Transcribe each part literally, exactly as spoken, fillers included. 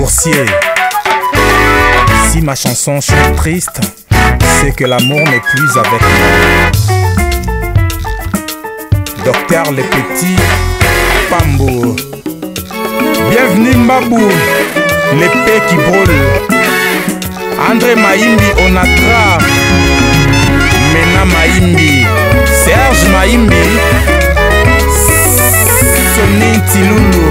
Boursier. Si ma chanson chante triste, c'est que l'amour n'est plus avec moi. Docteur Le Petit Pambo. Bienvenue Mbabou, l'épée qui brûle. André Maïmbi Onatra, Mena Maïmbi, Serge Maïmbi, Sonin Tilulu,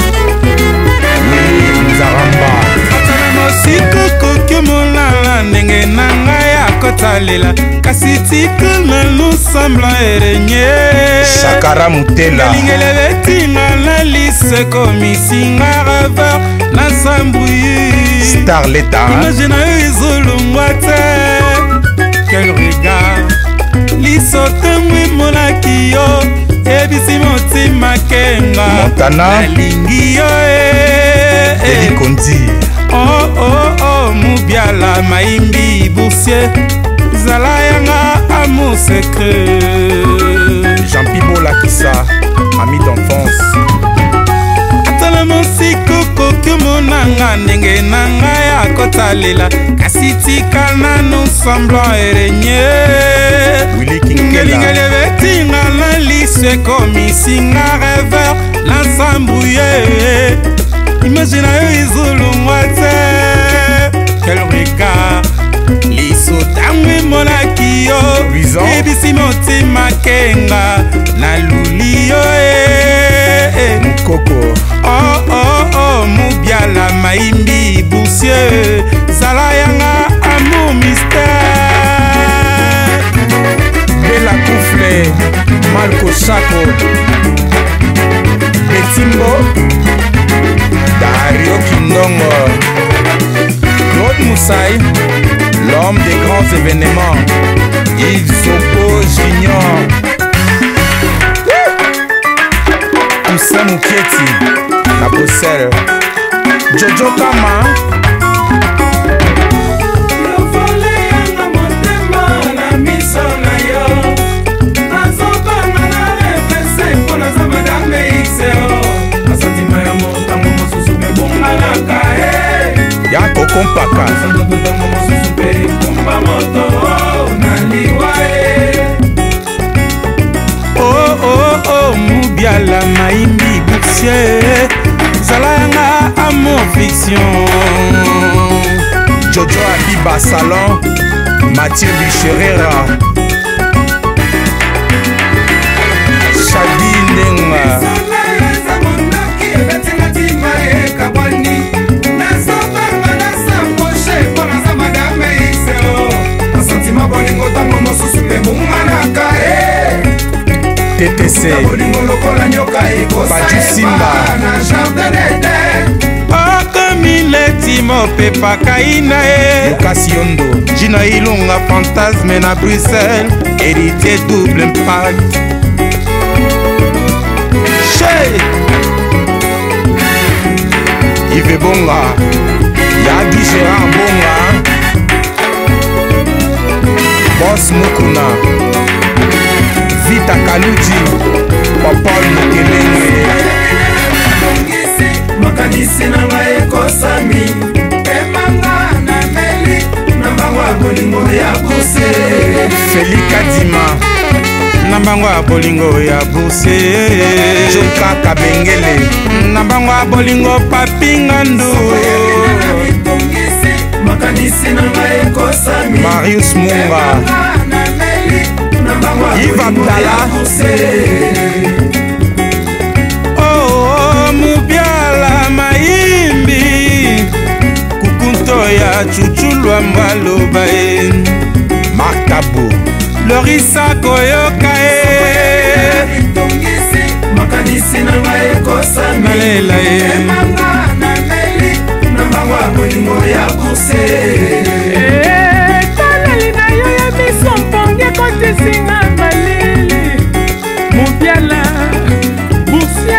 Willy Nzaramba. Atana mosiko kokyo molala ndenge nanga ya kotalela kasi tikuna nous semble erenye Shakara Mutela lingele betinga na lise komisinga rêveur na sambouille Starleta imagine izulungwa te quel regard lisote mwimonaki yo ebisi motima kenga Montana nalingi yo Eli Kondi. Oh oh oh Mubiala Maïmbi Boursier Zala yanga amour secret Jean-Pibo Lakissa, ami d'enfance. Atala mosiko kokyo monanga ndenge nanga ya kotalela kasi tikana nous semblant erenye Willy Kinkela ngeli betinga na lise komisinga rêveur l'ensembrouillé. Imagine yo izulungwa te quel regard lisotangwe monaki yo ebisi motima kenga na luli yo Mukoko. Oh oh oh Mubiala Maïmbi Boursier zala yanga amour mystère Bella Koufle Marco Chaco Betimbo Dario Kindongo, Claude Moussaï, l'homme des grands événements, Yves Zopo Junior, Toussaint Moukieti, la Bruxelles, Jojo Kama, Yako Kompaka Oh oh oh Mubiala Maïmbi Boursier zala yanga amour fiction Jojo Abiba Salon Mathieu Bicherera Shadi Nenga T T C Baju Simba Okomileti mopepa kaina e Lucas Yondo Gina Ilunga fantasme na Bruxelles héritier double impact Che Yves Bonga Yadi Gérard Bonga Boss Mukuna Vita Kaluji Paul Mukelenge Makanisi nanga ekosami Emanga na meli Nambangwa bolingo ya bourse Feli Kadima Nambangwa bolingo ya bourse Joka Kabengele Nambangwa bolingo Papingandu Makanisi nanga ekosami Marius Munga Yves Abdallah Oh oh Mubiala Maïmbi Kukunto ya chuchulwa mbaloba e Marc Tabou Lorisa Koyoka e Makanisi nanga ekosami Nalela e Emanga na meli Nambangwa bolingo ya bourse Singa malili Mubiala Boursier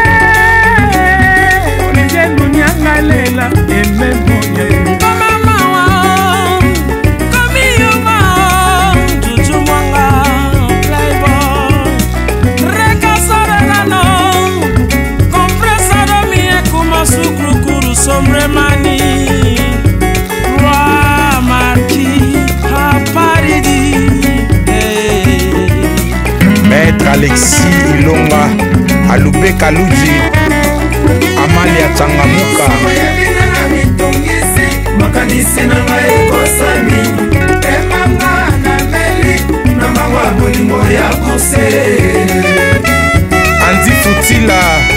Olivier Munyanga lela Eme moye Mama mawa Kami yuma Juju mwanga Playboy Reka sarelano Compresa do mie kuma sukru kuru sombre ma Kaluji, Amalia Changamuka. Makanisi na ngai kosami emanga na meli na mawa bolingo ya kose Andi Futila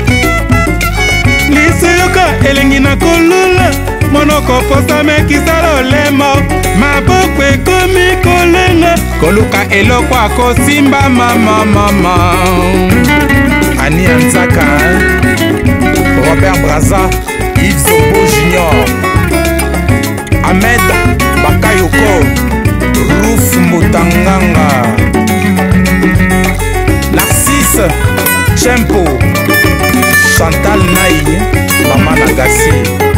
lisoyoka elengi na kolula monoko posa mekisala olemo maboko ekomi kolenga koluka eloko akosimba mama mama Ani Anzaka Robert Braza Yves Zombo Junior Ahmed Bakayoko Rouf Motanganga Narcisse Chempo Chantal Naï Mama Nagasi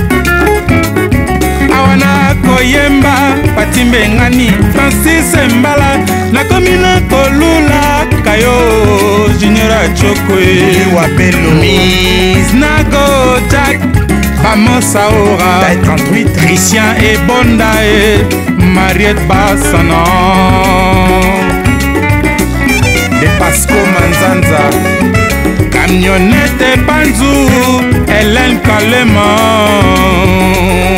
Awana Koyemba Patimbe Ngani Francis Mbala Nakomi na kolula Kayo Junior Achokwe Wabelo Miss Nago Jack Vamos Aura trente-huit Christian et Bonda et Mariette Bassana De Pasco Manzanza Camionnette Banzou Hélène Kalema